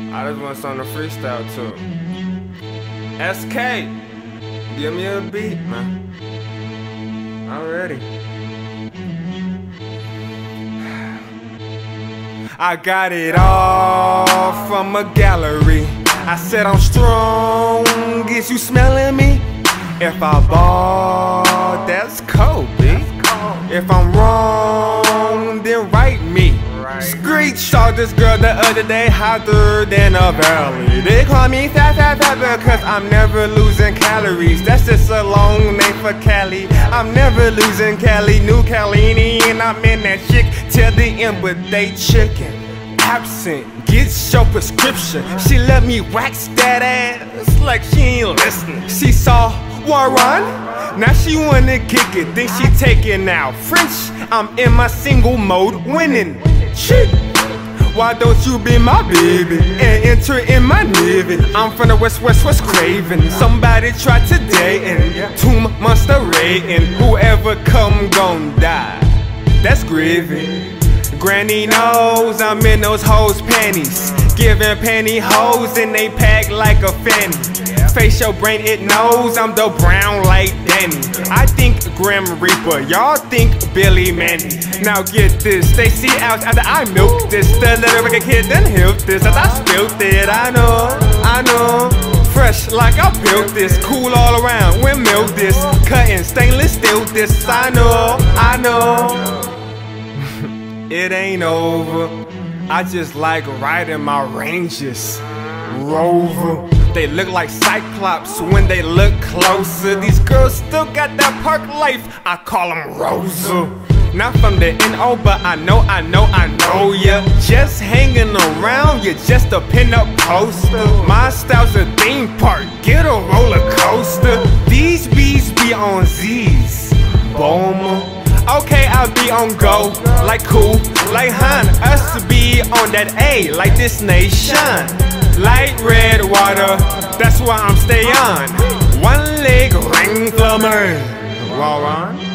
I just want something to freestyle to. SK, give me a beat, man. I'm ready. I got it all from a gallery. I said I'm strong, is you smelling me? If I ball, that's cold, B. If I'm wrong, then write me. Screech saw this girl the other day, hotter than a valley. They call me fat because I'm never losing calories. That's just a long name for Cali. I'm never losing Cali, New Calini, and I'm in that chick till the end, but they chicken. Absent, get your prescription. She let me wax that ass like she ain't listening. She saw Warren, now she wanna kick it, think she taking out French. I'm in my single mode, winning. Shit, why don't you be my baby and enter in my navy? I'm from the West, craving. Somebody tried today and 2 months to rating. Whoever come gon' die, that's gravy. Granny knows I'm in those hoes' panties, giving pantyhose and they pack like a fanny. Face your brain, it knows I'm the brown like Danny. I think Grim Reaper, y'all think Billy Mandy. Now get this, they see out after I milk this. The little record kid done helped this, as I spilt it. I know. Fresh like I built this, cool all around, windmill this, cutting stainless steel this. I know. It ain't over. I just like riding my Rangers Rover. They look like Cyclops when they look closer. These girls still got that park life, I call them Rosa. Not from the N.O., but I know ya. Just hanging around, you're just a pin-up poster. My style's a theme park, get a roller coaster. These bees be on Z's, Boma. Okay, I'll be on go, like cool, like Han. Us to be on that A, like this nation. Light red water, that's why I'm stay on. One leg ring for me. Warren.